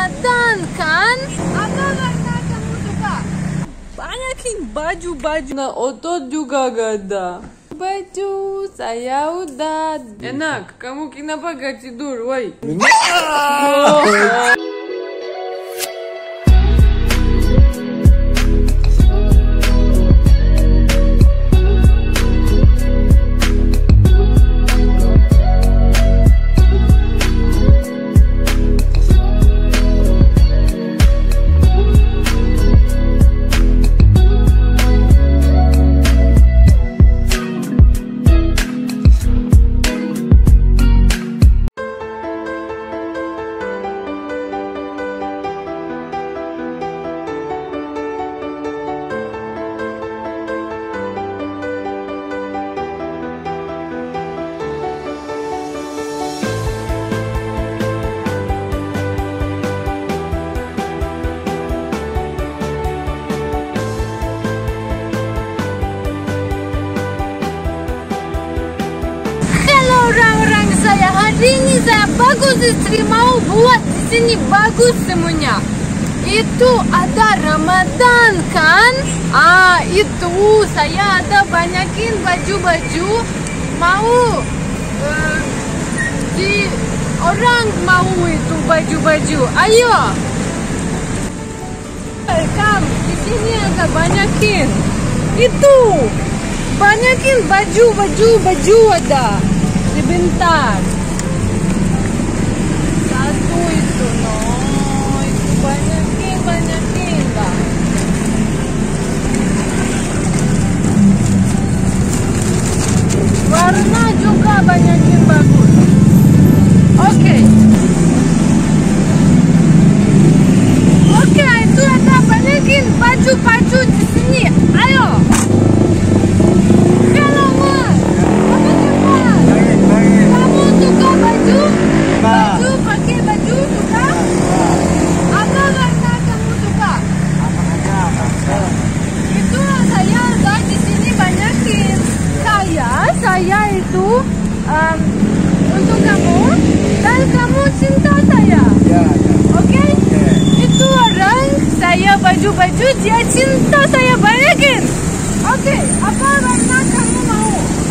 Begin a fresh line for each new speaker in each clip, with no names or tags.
Ramadan kan? Apa warna kamu suka? Banyakin baju-baju. Nah, otot juga gak ada. Baju saya udah. Enak, kamu kenapa gak tidur, woi? Orang-orang saya hari ini saya bagus istri mau buat di sini bagus semuanya. Itu ada Ramadan kan? Itu saya ada banyakin baju-baju mau di orang mau itu baju-baju. Ayo, welcome di sini ada banyakin itu banyakin baju ada. Sebentar. Satu itu no, itu banyakin dah. Warna juga banyakin bagus. Oke, itu ada banyakin baju di sini. Ayo. Pakai baju suka? Apa warna kamu suka? Itu saya ada di sini banyakin. Saya itu untuk kamu dan kamu cinta saya. Oke? Itu orang saya baju dia cinta saya banyakin. Oke, apa warna kamu mau?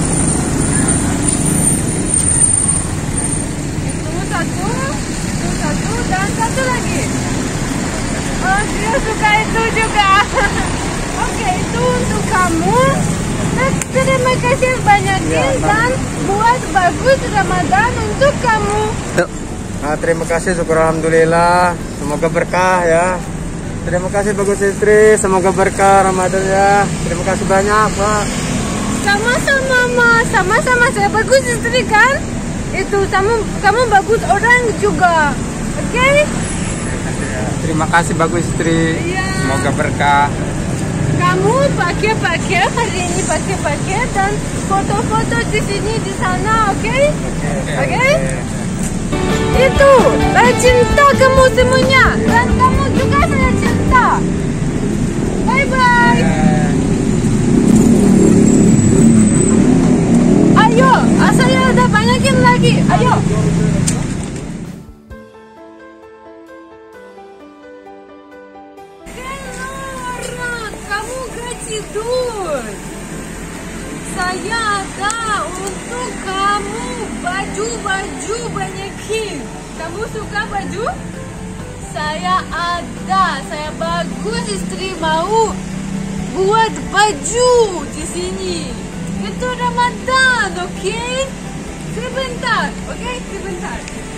Satu dan satu lagi. Oh, dia suka itu juga. Oke, itu untuk kamu. Terima kasih banyakin dan buat bagus Ramadan untuk kamu.
Terima kasih, syukur alhamdulillah. Semoga berkah ya. Terima kasih bagus istri, semoga berkah Ramadan ya. Terima kasih banyak, Pak.
Sama-sama, Ma. Sama-sama saya bagus istri kan? Itu kamu bagus orang juga. Oke?
Terima kasih bagus istri.
Iya.
Semoga berkah.
Kamu pakai hari ini pakai dan foto-foto di sini di sana, oke? Oke? Itu saya cinta kamu semuanya dan kamu juga saya cinta. Bye bye. Ayo, saya ada banyakin lagi. Ayo. Kamu gak tidur. Saya ada untuk kamu baju banyakin. Kamu suka baju? Saya ada. Saya bagus istri mau buat baju di sini. Itu Ramadan, oke? Sebentar, oke? Sebentar.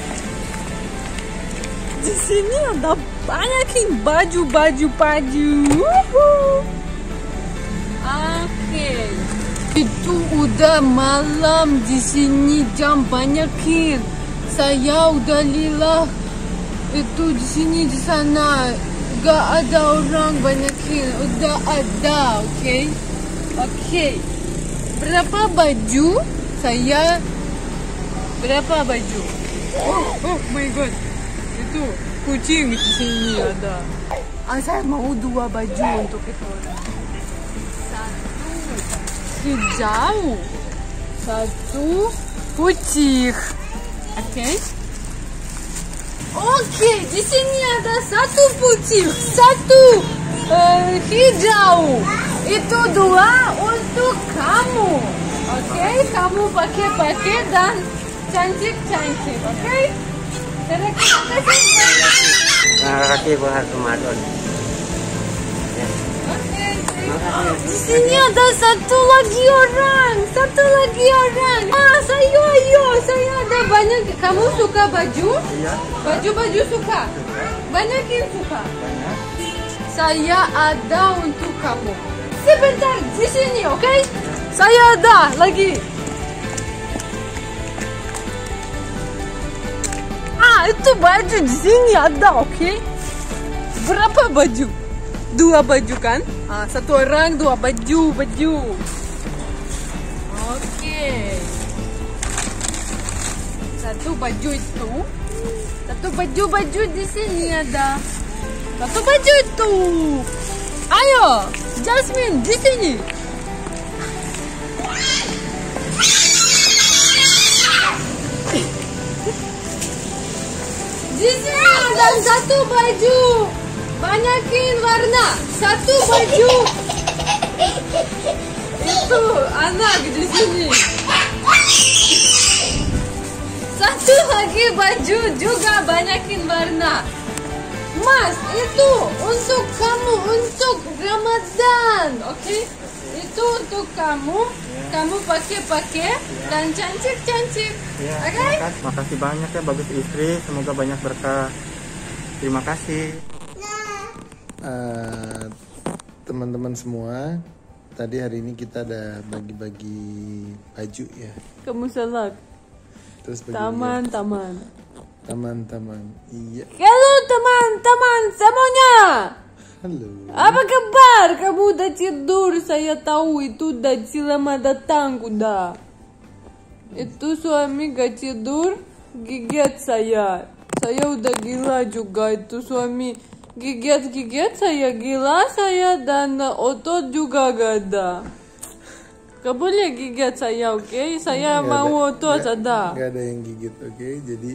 Di sini ada banyakin baju. Oke. Itu udah malam di sini jam banyakin. Saya udah lila. Itu di sini di sana gak ada orang banyakin. Udah ada, oke? Oke. Berapa baju? Berapa baju? Oh my god. Itu kucing di sini ada. Saya mau 2 baju untuk itu. Satu hijau, satu putih. Oke? Oke, di sini ada satu putih, satu hijau. Itu dua untuk kamu. Oke, kamu pakai dan cantik. Oke? Terima kasih.
Kaki buat Ramadan.
Oke. Di sini ada satu lagi orang. Saya ada banyak. Kamu suka baju?
Iya.
Baju suka. Banyakin suka. Saya ada untuk kamu. Sebentar di sini, oke? Saya ada lagi. Itu baju di sini ada, oke? Berapa baju? 2 baju kan? Satu orang 2 baju. Oke. Satu baju itu. Satu baju di sini ada. Satu baju itu. Ayo, Jasmine di sini. Di sini ada satu baju. Banyakin warna. Satu baju. Itu anak di sini. Satu lagi baju juga banyakin warna. Mas, itu untuk kamu, untuk Ramadan, oke? Itu untuk kamu. Kamu pakai dan cantik.
Ya,
Oke?
Makasih banyak ya bagus istri, semoga banyak berkah. Terima kasih.
Teman-teman semua, tadi hari ini kita ada bagi-bagi baju ya.
Kamu salah.
Terus
Taman.
Teman-teman. Iya.
Halo teman-teman semuanya.
Halo.
Apa kabar? Kamu udah tidur? Saya tahu itu udah selamat datang udah. Itu suami gak tidur, gigit saya. Saya udah gila juga. Itu suami gigit saya gila saya dan otot juga gak ada. Gak boleh gigit saya, oke? Saya mau otot ada.
Gak ada yang gigit, oke? Jadi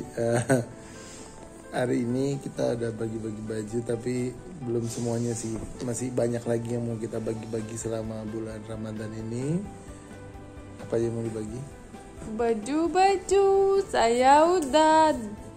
hari ini kita ada bagi-bagi baju, tapi belum semuanya sih. Masih banyak lagi yang mau kita bagi-bagi selama bulan Ramadan ini. Apa yang mau dibagi?
Baju saya udah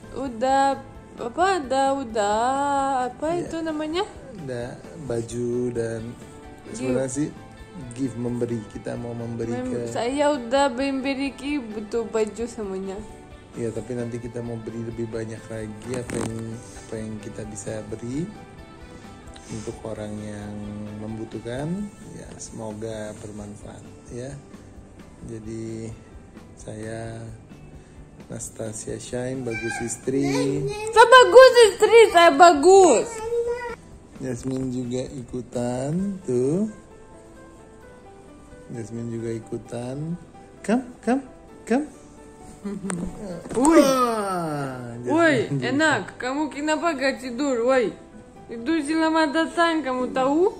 apa
Ya.
itu namanya?
Ada baju dan sebenarnya sih give, memberi. Kita mau memberi ke.
Saya udah memberi butuh baju semuanya.
Ya, tapi nanti kita mau beri lebih banyak lagi apa yang kita bisa beri untuk orang yang membutuhkan. Ya, semoga bermanfaat ya. Jadi saya Nastasia Shine, bagus istri.
Saya bagus istri, saya bagus.
Jasmine juga ikutan tuh. Jasmine juga ikutan. Come.
Woi, enak. Kamu kenapa gak tidur, woi? Itu selamat datang, kamu tahu?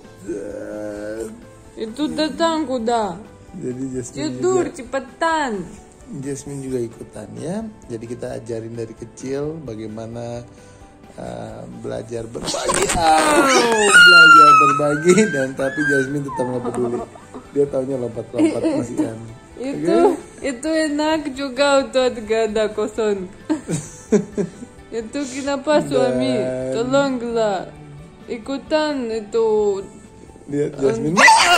Itu datang kuda.
Jadi Jasmine
Tidur
juga,
cepetan.
Jasmine juga ikutan ya. Jadi kita ajarin dari kecil bagaimana belajar berbagi. Belajar berbagi dan tapi Jasmine tetap nggak peduli. Dia taunya lompat-lompat masih kan.
Itu enak juga untuk gak ada kosong. Itu kenapa suami? Tolonglah ikutan itu.
Lihat Jasmine.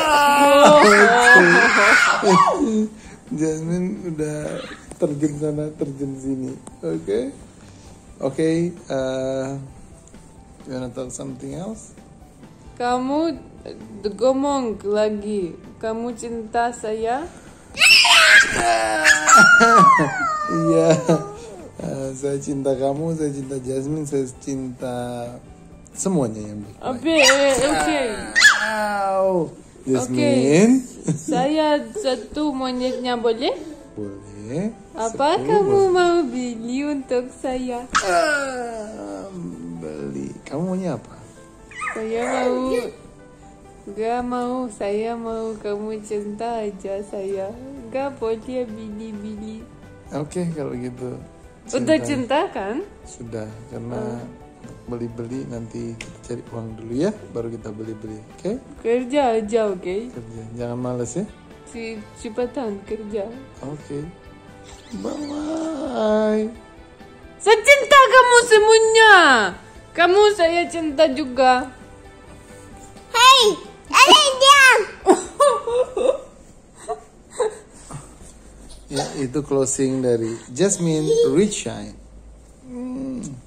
Jasmine udah terjun sana, terjun sini. Oke. You wanna talk something else?
Kamu ngomong lagi. Kamu cinta saya?
Iya. Saya cinta kamu, saya cinta Jasmine, saya cinta semuanya yang baik.
Oke.
Jasmine.
Saya satu monyetnya boleh?
Boleh.
Apa
10
kamu
boleh.
mau beli untuk saya?
Beli. Kamu maunya apa?
Saya mau. Gak mau. Saya mau kamu cinta aja saya. Gak boleh bili-bili.
Oke, kalau gitu.
Udah cinta kan?
Sudah, karena beli-beli nanti kita cari uang dulu ya, baru kita beli-beli, oke?
Kerja aja, oke?
Kerja, jangan males ya.
Cepetan kerja.
Oke. Bye-bye.
Saya cinta kamu semuanya. Kamu saya cinta juga.
Hei, diam.
Ya, itu closing dari Jasmine Rich Shine.